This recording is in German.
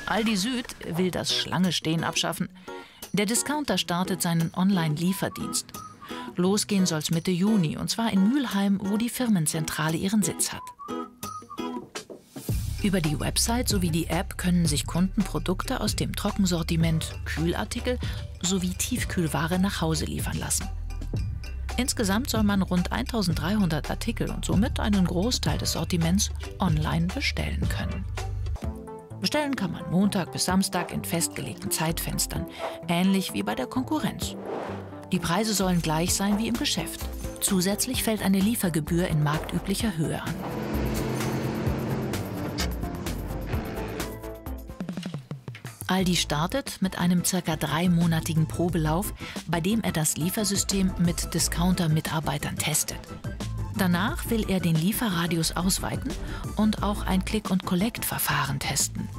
Aldi Süd will das Schlange-Stehen abschaffen. Der Discounter startet seinen Online-Lieferdienst. Losgehen soll's Mitte Juni, und zwar in Mülheim, wo die Firmenzentrale ihren Sitz hat. Über die Website sowie die App können sich Kunden Produkte aus dem Trockensortiment, Kühlartikel sowie Tiefkühlware nach Hause liefern lassen. Insgesamt soll man rund 1300 Artikel und somit einen Großteil des Sortiments online bestellen können. Bestellen kann man Montag bis Samstag in festgelegten Zeitfenstern, ähnlich wie bei der Konkurrenz. Die Preise sollen gleich sein wie im Geschäft. Zusätzlich fällt eine Liefergebühr in marktüblicher Höhe an. Aldi startet mit einem ca. 3-monatigen Probelauf, bei dem er das Liefersystem mit Discounter-Mitarbeitern testet. Danach will er den Lieferradius ausweiten und auch ein Click-and-Collect-Verfahren testen.